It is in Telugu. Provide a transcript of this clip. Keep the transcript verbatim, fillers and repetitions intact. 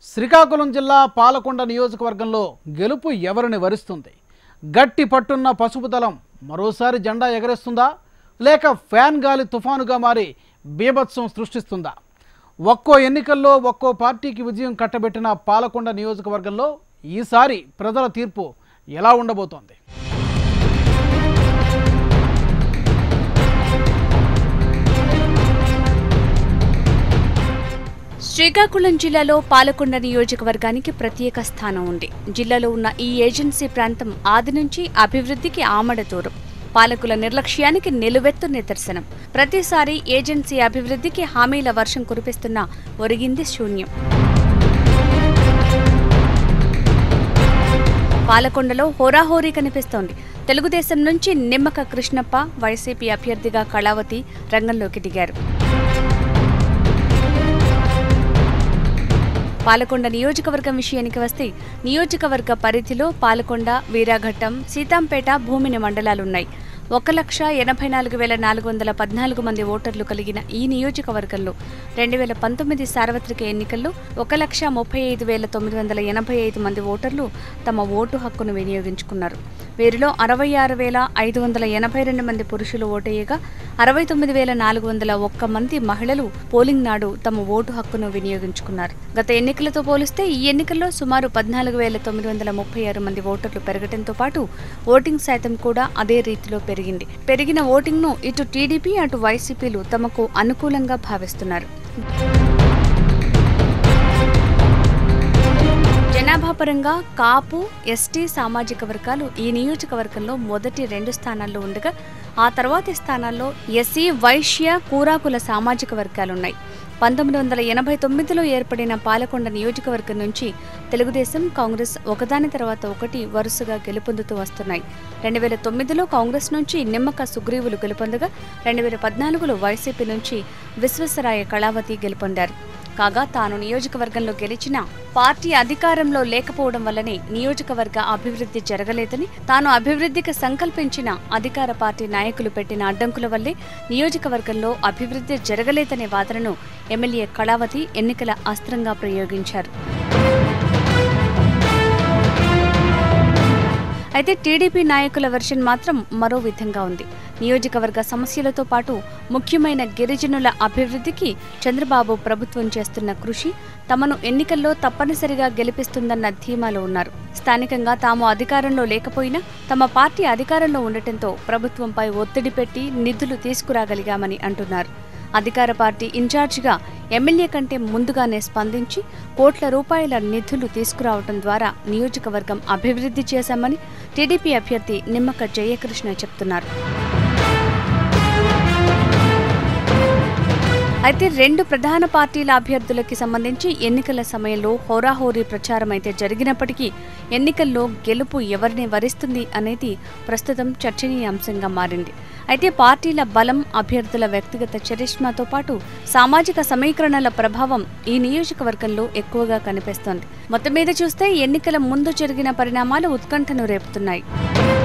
శ్రీకాకుళం జిల్లా పాలకొండ నియోజకవర్గంలో గెలుపు ఎవరిని వరిస్తుంది? గట్టి పట్టున్న పసుపు దళం మరోసారి జెండా ఎగరేస్తుందా, లేక ఫ్యాన్ గాలి తుఫానుగా మారి బీభత్సం సృష్టిస్తుందా? ఒక్కో ఎన్నికల్లో ఒక్కో పార్టీకి విజయం కట్టబెట్టిన పాలకొండ నియోజకవర్గంలో ఈసారి ప్రజల తీర్పు ఎలా ఉండబోతోంది? శ్రీకాకుళం జిల్లాలో పాలకొండ నియోజకవర్గానికి ప్రత్యేక స్థానం ఉంది. జిల్లాలో ఉన్న ఈ ఏజెన్సీ ప్రాంతం ఆది నుంచి అభివృద్ధికి ఆమడ దూరం. పాలకుల నిర్లక్ష్యానికి నిలువెత్తు నిదర్శనం. ప్రతిసారి ఏజెన్సీ అభివృద్ధికి హామీల వర్షం కురిపిస్తున్నా ఒరిగింది శూన్యం. పాలకొండలో హోరాహోరీ కనిపిస్తోంది. తెలుగుదేశం నుంచి నిమ్మక కృష్ణప్ప, వైసీపీ అభ్యర్థిగా కళావతి రంగంలోకి దిగారు. పాలకొండ నియోజకవర్గం విషయానికి వస్తే నియోజకవర్గ పరిధిలో పాలకొండ, వీరాఘట్టం, సీతాంపేట, భూమిని మండలాలున్నాయి. ఒక లక్ష ఎనభై నాలుగు వేల నాలుగు వందల పద్నాలుగు మంది ఓటర్లు కలిగిన ఈ నియోజకవర్గంలో రెండు వేల పంతొమ్మిది సార్వత్రిక ఎన్నికల్లో ఒక లక్ష ముప్పై ఐదు వేల తొమ్మిది వందల ఎనభై ఐదు మంది ఓటర్లు తమ ఓటు హక్కును వినియోగించుకున్నారు. వీరిలో అరవై ఆరు వేల ఐదు వందల ఎనభై రెండు మంది పురుషులు ఓటేయగా అరవై తొమ్మిది వేల నాలుగు వందల ఒక్క మంది మహిళలు పోలింగ్ నాడు తమ ఓటు హక్కును వినియోగించుకున్నారు. గత ఎన్నికలతో పోలిస్తే ఈ ఎన్నికల్లో సుమారు పద్నాలుగు వేల తొమ్మిది వందల ముప్పై ఆరు మంది ఓటర్లు పెరగడంతో పాటు ఓటింగ్ శాతం కూడా అదే రీతిలో పెరిగింది. పెరిగిన ఓటింగ్ ను ఇటు టీడీపీ అటు వైసీపీలు తమకు అనుకూలంగా భావిస్తున్నారు. జనాభా పరంగా కాపు, ఎస్టీ సామాజిక వర్గాలు ఈ నియోజకవర్గంలో మొదటి రెండు స్థానాల్లో ఉండగా ఆ తర్వాతి స్థానాల్లో ఎస్సీ, వైశ్య, కూరాకుల సామాజిక వర్గాలున్నాయి. పంతొమ్మిది వందల ఎనభై తొమ్మిదిలో ఏర్పడిన పాలకొండ నియోజకవర్గం నుంచి తెలుగుదేశం, కాంగ్రెస్ ఒకదాని తర్వాత ఒకటి వరుసగా గెలుపొందుతూ వస్తున్నాయి. రెండు వేల తొమ్మిదిలో కాంగ్రెస్ నుంచి నిమ్మక సుగ్రీవులు గెలుపొందగా రెండు వేల పద్నాలుగులో వైసీపీ నుంచి విశ్వేశ్వరాయ కళావతి గెలుపొందారు. కాగా తాను నియోజకవర్గంలో గెలిచినా పార్టీ అధికారంలో లేకపోవడం వల్లనే నియోజకవర్గ అభివృద్ధి జరగలేదని, తాను అభివృద్ధికి సంకల్పించిన అధికార పార్టీ నాయకులు పెట్టిన అడ్డంకుల వల్లే నియోజకవర్గంలో అభివృద్ధి జరగలేదనే వాదనను ఎమ్మెల్యే కళావతి ఎన్నికల అస్త్రంగా ప్రయోగించారు. అయితే టీడీపీ నాయకుల వెర్షన్ మాత్రం మరో విధంగా ఉంది. నియోజకవర్గ సమస్యలతో పాటు ముఖ్యమైన గిరిజనుల అభివృద్ధికి చంద్రబాబు ప్రభుత్వం చేస్తున్న కృషి తమను ఎన్నికల్లో తప్పనిసరిగా గెలిపిస్తుందన్న ధీమాలో ఉన్నారు. స్థానికంగా తాము అధికారంలో లేకపోయినా తమ పార్టీ అధికారంలో ఉండటంతో ప్రభుత్వంపై ఒత్తిడి పెట్టి నిధులు తీసుకురాగలిగామని అంటున్నారు. అధికార పార్టీ ఇన్ఛార్జిగా ఎమ్మెల్యే కంటే ముందుగానే స్పందించి కోట్ల రూపాయల నిధులు తీసుకురావడం ద్వారా నియోజకవర్గం అభివృద్ధి చేశామని టీడీపీ అభ్యర్థి నిమ్మక జయకృష్ణ చెప్తున్నారు. అయితే రెండు ప్రధాన పార్టీల అభ్యర్థులకి సంబంధించి ఎన్నికల సమయంలో హోరాహోరీ ప్రచారం అయితే జరిగినప్పటికీ ఎన్నికల్లో గెలుపు ఎవరిని వరిస్తుంది అనేది ప్రస్తుతం చర్చనీయాంశంగా మారింది. అయితే పార్టీల బలం, అభ్యర్థుల వ్యక్తిగత చరిష్మాతో పాటు సామాజిక సమీకరణల ప్రభావం ఈ నియోజకవర్గంలో ఎక్కువగా కనిపిస్తోంది. మొత్తం మీద చూస్తే ఎన్నికల ముందు జరిగిన పరిణామాలు ఉత్కంఠను రేపుతున్నాయి.